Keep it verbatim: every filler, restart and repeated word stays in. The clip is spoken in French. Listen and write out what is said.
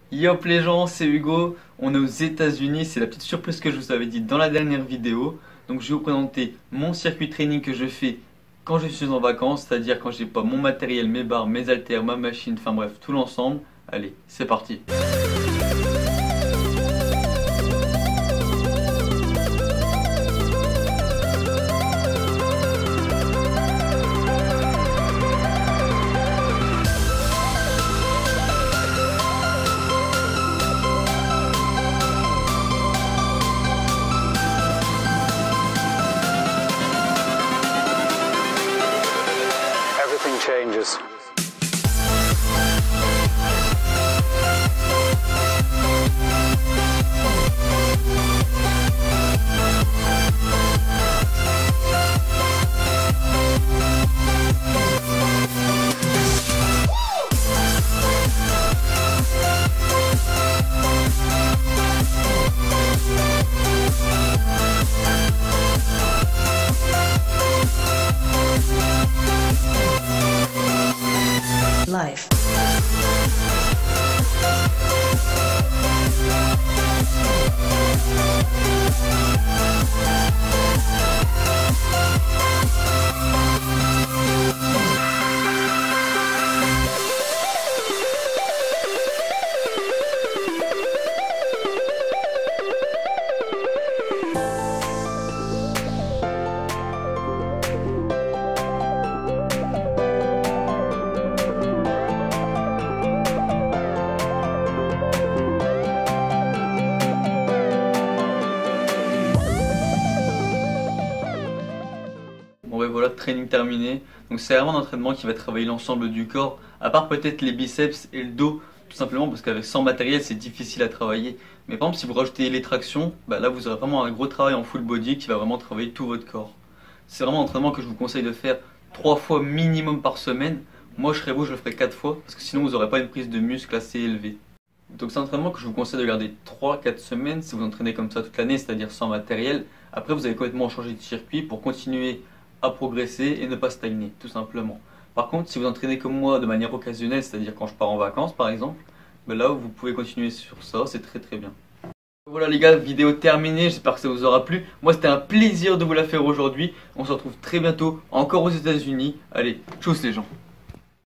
Yop les gens, c'est Hugo, on est aux États-Unis, c'est la petite surprise que je vous avais dit dans la dernière vidéo. Donc je vais vous présenter mon circuit training que je fais quand je suis en vacances, c'est-à-dire quand j'ai pas mon matériel, mes barres, mes haltères, ma machine, enfin bref, tout l'ensemble. Allez, c'est parti. Everything changes. Life. Bon ouais voilà, training terminé. Donc c'est vraiment un entraînement qui va travailler l'ensemble du corps, à part peut-être les biceps et le dos, tout simplement parce qu'avec sans matériel c'est difficile à travailler. Mais par exemple si vous rajoutez les tractions, bah là vous aurez vraiment un gros travail en full body qui va vraiment travailler tout votre corps. C'est vraiment un entraînement que je vous conseille de faire trois fois minimum par semaine. Moi je serais vous, je le ferai quatre fois parce que sinon vous n'aurez pas une prise de muscle assez élevée. Donc c'est un entraînement que je vous conseille de garder trois quatre semaines si vous entraînez comme ça toute l'année, c'est-à-dire sans matériel. Après vous allez complètement changer de circuit pour continuer à progresser et ne pas stagner, tout simplement. Par contre, si vous entraînez comme moi de manière occasionnelle, c'est-à-dire quand je pars en vacances par exemple, ben là vous pouvez continuer sur ça, c'est très très bien. Voilà les gars, vidéo terminée, j'espère que ça vous aura plu. Moi c'était un plaisir de vous la faire aujourd'hui. On se retrouve très bientôt, encore aux États-Unis. Allez, tchuss les gens.